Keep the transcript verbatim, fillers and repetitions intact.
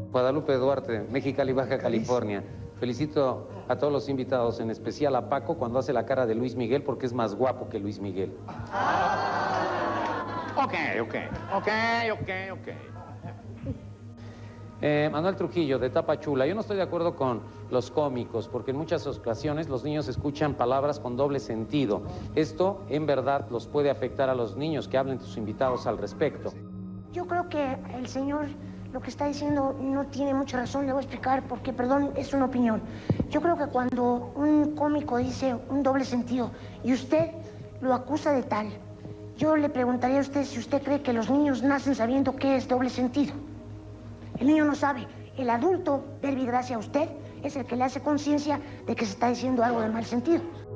Guadalupe Duarte, Mexicali, Baja California. Felicito a todos los invitados, en especial a Paco cuando hace la cara de Luis Miguel, porque es más guapo que Luis Miguel. Ok, ok, ok, ok, ok. Eh, Manuel Trujillo, de Tapachula. Yo no estoy de acuerdo con los cómicos, porque en muchas ocasiones los niños escuchan palabras con doble sentido. Esto, en verdad, los puede afectar a los niños. Que hablen tus invitados al respecto. Yo creo que el señor lo que está diciendo no tiene mucha razón. Le voy a explicar porque, perdón, es una opinión. Yo creo que cuando un cómico dice un doble sentido y usted lo acusa de tal, yo le preguntaría a usted si usted cree que los niños nacen sabiendo qué es doble sentido. El niño no sabe. El adulto, verbi gracias a usted, es el que le hace conciencia de que se está diciendo algo de mal sentido.